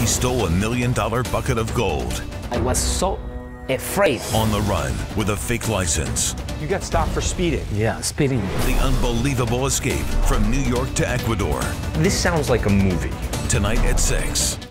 He stole $1 million bucket of gold. I was so afraid. On the run with a fake license. You got stopped for speeding. Yeah, speeding. The unbelievable escape from New York to Ecuador. This sounds like a movie. Tonight at 6.